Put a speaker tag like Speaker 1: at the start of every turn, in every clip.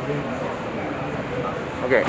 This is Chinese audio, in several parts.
Speaker 1: OK。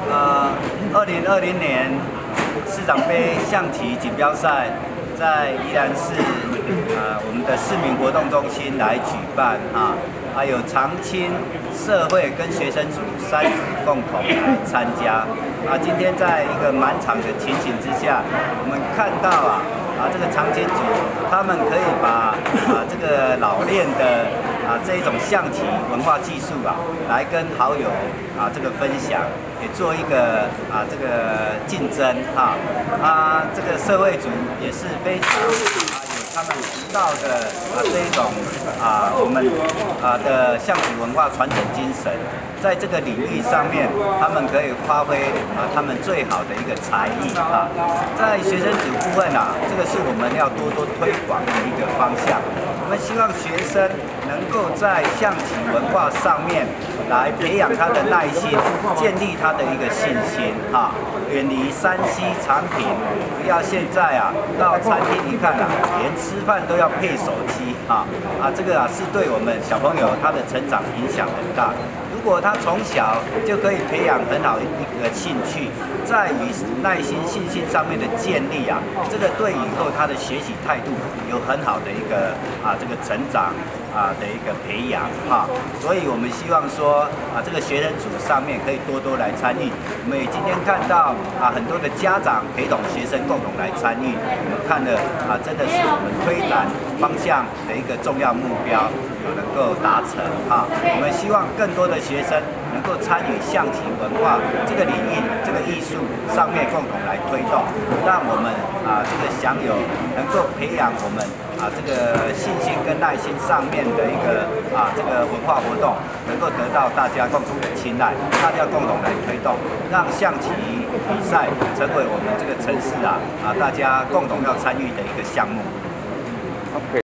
Speaker 2: 2020年市长杯象棋锦标赛在宜兰市我们的市民活动中心来举办还有长青社会跟学生组3组共同来参加今天在一个满场的情形之下，我们看到这个长青组他们可以把这个老练的这一种象棋文化技术来跟好友这个分享，也做一个这个竞争这个社会组也是非常有他们独到的这一种我们的象棋文化传承精神，在这个领域上面，他们可以发挥他们最好的一个才艺在学生组部分这个是我们要多多推广的一个方向。我们希望学生能够在象棋文化上面来培养他的耐心，建立他的一个信心远离3C 产品，不要现在到餐厅一看连吃饭都要配手机这个是对我们小朋友他的成长影响很大。如果他从小就可以培养很好的一个兴趣，在于耐心、信心上面的建立这个对以后他的学习态度有很好的一个这个成长的一个培养所以我们希望说这个学生组上面可以多多来参与。我们也今天看到很多的家长陪同学生共同来参与，我们看了真的是我们推展方向的一个重要目标能够达成我们希望更多的学生能够参与象棋文化这个领域、这个艺术上面共同来推动，让我们这个享有能够培养我们这个信心跟耐心上面的一个这个文化活动，能够得到大家共同的青睐，大家共同来推动，让象棋比赛成为我们这个城市大家共同要参与的一个项目。
Speaker 1: OK。